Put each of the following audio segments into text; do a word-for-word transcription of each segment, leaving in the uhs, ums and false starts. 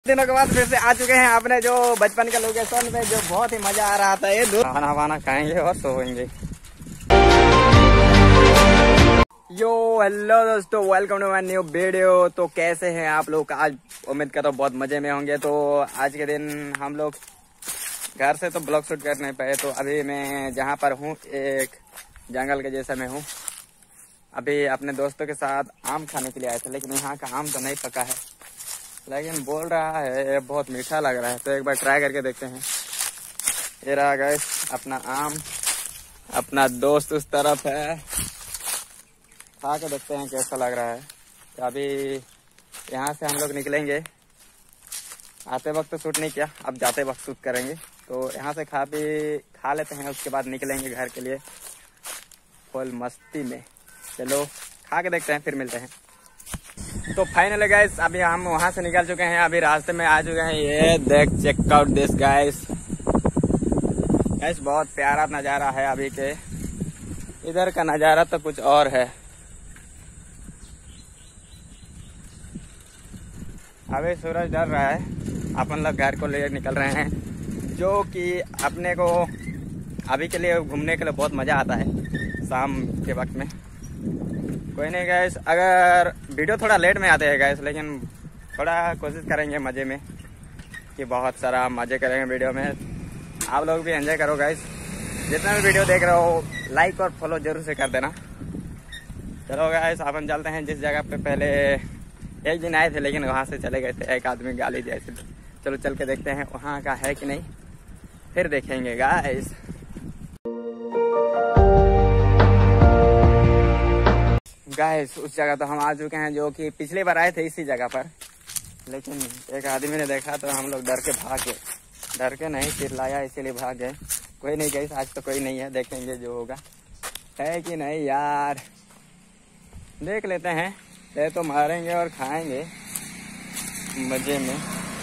दिनों के बाद फिर से आ चुके हैं आपने जो बचपन के लोकेशन में जो बहुत ही मजा आ रहा था। ये दूर खाना वाना खाएंगे और सोएंगे। यो हेलो दोस्तों, welcome to my new video. तो कैसे हैं आप लोग? आज उम्मीद करता हूँ बहुत मजे में होंगे। तो आज के दिन हम लोग घर से तो ब्लॉग शूट कर नहीं पाए, तो अभी मैं जहाँ पर हूँ एक जंगल के जैसा मैं हूँ। अभी अपने दोस्तों के साथ आम खाने के लिए आए थे, लेकिन यहाँ का आम तो नहीं पका है, लेकिन बोल रहा है बहुत मीठा लग रहा है, तो एक बार ट्राई करके देखते हैं। ये रहा गाइस अपना आम, अपना दोस्त उस तरफ है, खा के देखते हैं कैसा लग रहा है। तो अभी यहाँ से हम लोग निकलेंगे। आते वक्त तो शूट नहीं किया, अब जाते वक्त शूट करेंगे। तो यहाँ से खा भी खा लेते हैं, उसके बाद निकलेंगे घर के लिए फुल मस्ती में। चलो खा के देखते हैं, फिर मिलते हैं। तो फाइनली गाइस अभी हम वहां से निकल चुके हैं, अभी रास्ते में आ चुके हैं। ये देख, check out this guys. Guys बहुत प्यारा नजारा है अभी के, इधर का नजारा तो कुछ और है। अभी सूरज ढल रहा है, अपन लोग घर को ले निकल रहे हैं, जो कि अपने को अभी के लिए घूमने के लिए बहुत मजा आता है शाम के वक्त में। कोई नहीं गाइस, अगर वीडियो थोड़ा लेट में आते हैं गाइस, लेकिन थोड़ा कोशिश करेंगे मज़े में कि बहुत सारा मज़े करेंगे वीडियो में। आप लोग भी एंजॉय करो गाइस। जितना भी वीडियो देख रहे हो लाइक और फॉलो जरूर से कर देना। चलो गाइस अपन चलते हैं जिस जगह पे पहले एक दिन आए थे, लेकिन वहाँ से चले गए थे, एक आदमी गाली दिया थे। चलो चल के देखते हैं वहाँ का है कि नहीं, फिर देखेंगे गाइस। गाइस उस जगह तो हम आ चुके हैं, जो कि पिछली बार आए थे इसी जगह पर, लेकिन एक आदमी ने देखा तो हम लोग डर के भाग गए। डर के नहीं, चिल्लाया इसीलिए भाग गए। कोई नहीं गाइस, आज तो कोई नहीं है, देखेंगे जो होगा। है कि नहीं यार, देख लेते हैं। ले तो मारेंगे और खाएंगे मजे में।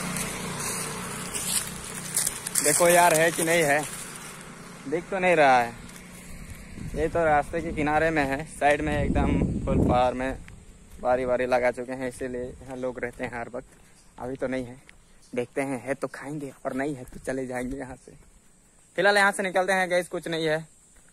देखो यार है कि नहीं है, दिख तो नहीं रहा है। ये तो रास्ते के किनारे में है, साइड में एकदम फुल पार में बारी बारी लगा चुके हैं, इसीलिए यहाँ लोग रहते हैं हर वक्त। अभी तो नहीं है, देखते हैं, है तो खाएंगे और नहीं है तो चले जाएंगे यहाँ से। फिलहाल यहाँ से निकलते हैं गाइस, कुछ नहीं है।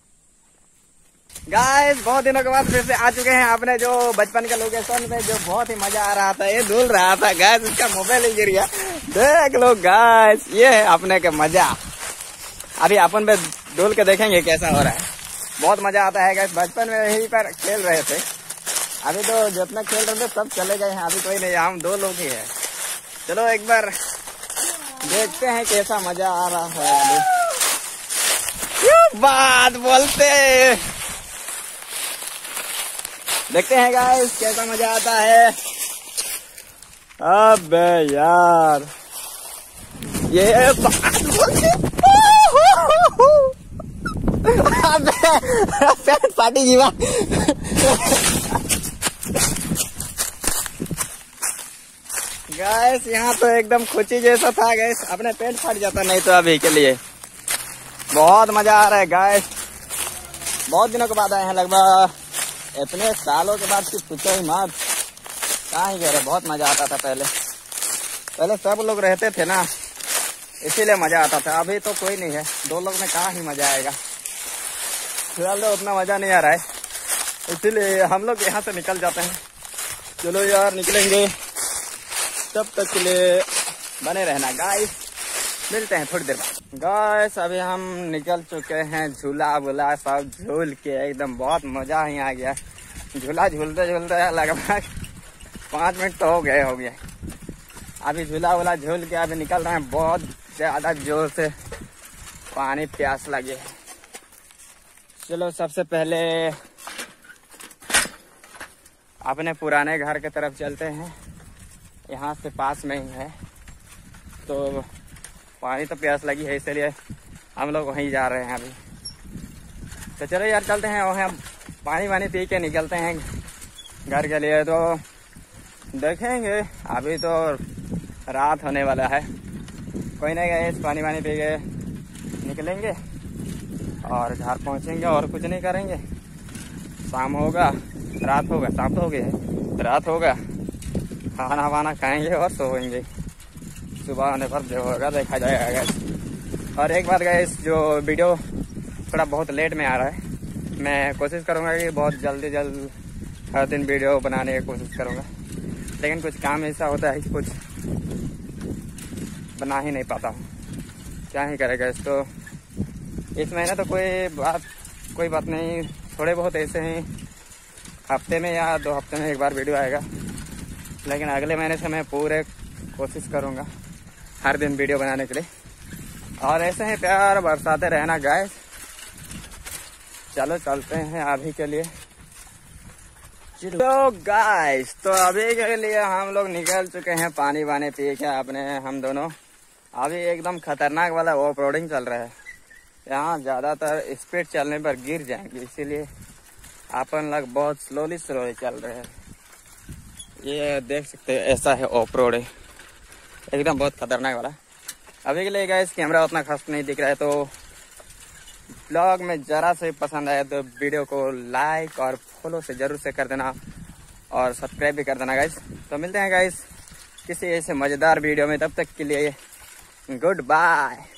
गाइस बहुत दिनों के बाद फिर से आ चुके हैं आपने जो बचपन के लोकेशन में जो बहुत ही मजा आ रहा था। ये धुल रहा था गाइस, इसका मोबाइल ही गिर गया। देख लो गाइस, ये है अपने के मजा। अभी अपन पे धुल के देखेंगे कैसा हो रहा है। बहुत मजा आता है गाइस, बचपन में यहीं पर खेल रहे थे। अभी तो जितना खेल रहे थे सब चले गए हैं, अभी कोई नहीं, हम दो लोग ही हैं। चलो एक बार देखते हैं कैसा मजा आ रहा है। अभी क्यों बात बोलते, देखते हैं गाइस कैसा मजा आता है। अबे यार ये बात बोलते पार्टी जीवा। गैस यहाँ तो एकदम खुशी जैसा था गैस, अपने पेट फट जाता नहीं तो। अभी के लिए बहुत मजा आ रहा है गैस। बहुत दिनों के बाद आए हैं, लगभग इतने सालों के बाद कि पूछो ही मत। कहाँ ही कह रहे, बहुत मजा आता था पहले। पहले सब लोग रहते थे ना, इसीलिए मजा आता था। अभी तो कोई नहीं है, दो लोग में कहाँ ही मजा आएगा। फिलहाल तो उतना मजा नहीं आ रहा है, इसीलिए हम लोग यहाँ से निकल जाते हैं। चलो यार निकलेंगे, तब तक के लिए बने रहना गाइस। मिलते हैं थोड़ी देर बाद। गाइस अभी हम निकल चुके हैं, झूला वूला सब झूल के एकदम बहुत मजा ही आ गया। झूला झूलते झूलते लगभग पाँच मिनट तो हो गए हो गए। अभी झूला वूला झूल के अभी निकल रहे हैं, बहुत ज्यादा जोर से पानी प्यास लगे। चलो सबसे पहले अपने पुराने घर के तरफ चलते हैं, यहाँ से पास में ही है। तो पानी तो प्यास लगी है, इसलिए हम लोग वहीं जा रहे हैं अभी। तो चलो यार चलते हैं, वहाँ पानी वानी पी के निकलते हैं घर के लिए। तो देखेंगे, अभी तो रात होने वाला है। कोई नहीं गए, पानी वानी पी के निकलेंगे और घर पहुंचेंगे और कुछ नहीं करेंगे। शाम होगा, रात होगा, शाम तो हो गई है, रात होगा, खाना वाना खाएंगे और सोएंगे। सुबह होने पर जो होगा देखा जाएगा गैस। और एक बात गैस, जो वीडियो थोड़ा बहुत लेट में आ रहा है, मैं कोशिश करूँगा कि बहुत जल्दी जल्द हर दिन वीडियो बनाने की कोशिश करूँगा, लेकिन कुछ काम ऐसा होता है कि कुछ बना ही नहीं पाता हूँ, क्या ही करेगा। इस तो इस महीने तो कोई बात कोई बात नहीं, थोड़े बहुत ऐसे ही हफ्ते में या दो हफ्ते में एक बार वीडियो आएगा, लेकिन अगले महीने से मैं पूरे कोशिश करूँगा हर दिन वीडियो बनाने के लिए। और ऐसे ही प्यार बरसाते रहना गाइस। चलो चलते हैं अभी के लिए। तो गाइस, तो अभी के लिए हम लोग निकल चुके हैं पानी वानी पी के अपने हम दोनों। अभी एकदम खतरनाक वाला ऑफ रोडिंग चल रहा है, यहाँ ज़्यादातर स्पीड चलने पर गिर जाएंगे, इसीलिए अपन लोग बहुत स्लोली स्लोली चल रहे हैं। ये देख सकते हैं, ऐसा है ऑफ रोड, एकदम बहुत खतरनाक वाला। अभी के लिए गाइस कैमरा उतना खास नहीं दिख रहा है, तो ब्लॉग में ज़रा से पसंद आया तो वीडियो को लाइक और फॉलो से ज़रूर से कर देना और सब्सक्राइब भी कर देना गाइस। तो मिलते हैं गाइस किसी ऐसे मज़ेदार वीडियो में, तब तक के लिए गुड बाय।